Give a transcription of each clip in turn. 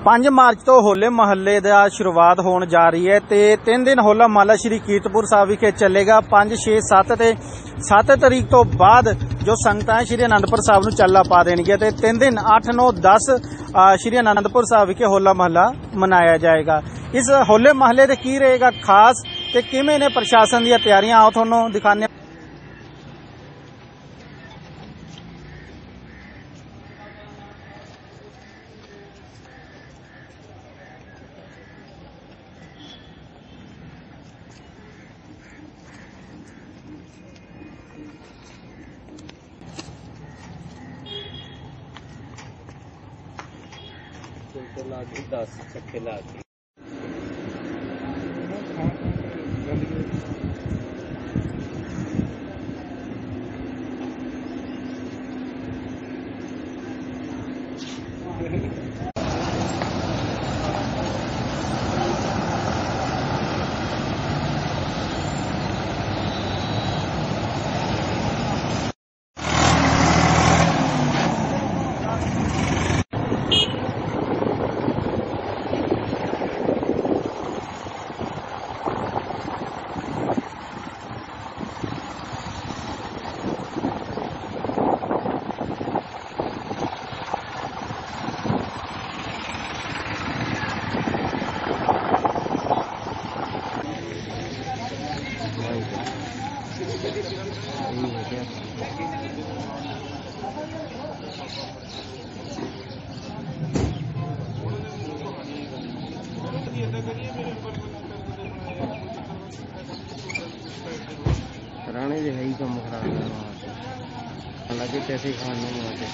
5 मार्च तो होले महल्ले का शुरुआत होने जा रही है ते 3 दिन होला महल्ला श्री कीरतपुर साहब विखे चलेगा। 5, 6, 7 ते 7 तारीख तो बाद जो संगतां श्री आनंदपुर साहब नूं चाला पा देणगीआं ते 3 दिन 8, 9, 10 श्री आनंदपुर साहब विखे होला महल्ला मनाया जाएगा। इस होले महल्ले ते की रहेगा खास ते किवें ने प्रशासन दी तैयारियां आओ तुहानूं दिखाने। लागे 10 चक्के लागे राणे जे है ही कम खराब है वहाँ से हालांकि कैसे खाने वहाँ से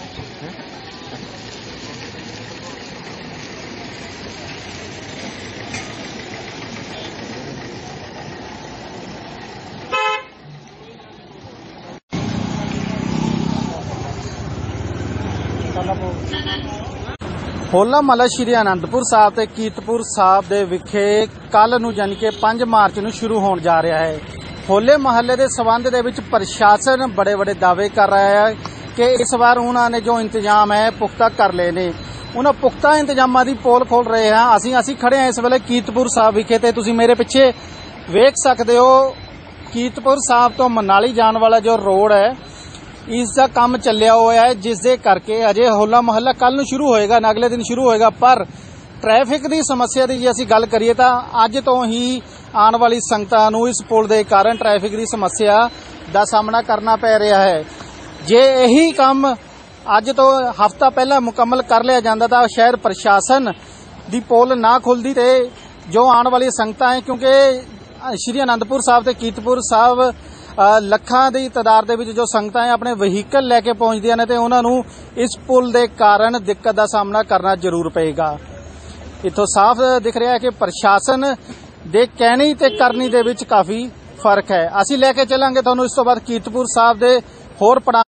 होला महल्ला श्री आनंदपुर साहब ते कीरतपुर साहब दे विखे कल नूं यानी कि 5 मार्च नूं शुरू होने जा रहा है। होले महल्ले के संबंध दे विच प्रशासन बड़े बड़े दावे कर रहा है कि इस बार उन्होंने जो इंतजाम है पुख्ता कर ले ने। उन्होंने पुख्ता इंतजामां दी पोल खोल रहे हैं। असीं खड़े हैं इस वेले कीरतपुर साहब विखे ते तुसीं मेरे पिछे वेख सकते हो। कीरतपुर साहब तो मनाली जाने वाला जो रोड है इसका काम चलिया हुआ है, जिस दे करके अजे होला महल्ला कल नूं शुरू होएगा, अगले दिन शुरू होएगा। पर ट्रैफिक की समस्या की जे असीं गल करिए तां अज तो ही आने वाली संगतां नूं इस पुल के कारण ट्रैफिक की समस्या का सामना करना पै रहा है। जे यही काम अज तो हफ्ता पहला मुकम्मल कर लिया जाता तो शायद प्रशासन की पोल ना खुलती ते जो आने वाली संगतां है, क्योंकि श्री आनंदपुर साहब ते कीरतपुर साहब ਲੱਖਾਂ ਦੀ ਤਾਦਾਦ ਦੇ ਵਿੱਚ ਜੋ ਸੰਗਤਾਂ ਆਪਣੇ ਵਹੀਕਲ ਲੈ ਕੇ ਪਹੁੰਚਦੀਆਂ ਨੇ ਤੇ ਉਹਨਾਂ ਨੂੰ ਇਸ ਪੁਲ ਦੇ ਕਾਰਨ ਦਿੱਕਤ ਦਾ ਸਾਹਮਣਾ ਕਰਨਾ ਜ਼ਰੂਰ ਪਏਗਾ। ਇੱਥੋਂ ਸਾਫ਼ ਦਿਖ ਰਿਹਾ ਹੈ ਕਿ ਪ੍ਰਸ਼ਾਸਨ ਦੇ ਕਹਿਣੀ ਤੇ ਕਰਨੀ ਦੇ ਵਿੱਚ ਕਾਫੀ ਫਰਕ ਹੈ। ਅਸੀਂ ਲੈ ਕੇ ਚੱਲਾਂਗੇ ਤੁਹਾਨੂੰ ਇਸ ਤੋਂ ਬਾਅਦ ਕੀਰਤਪੁਰ ਸਾਹਿਬ ਦੇ ਹੋਰ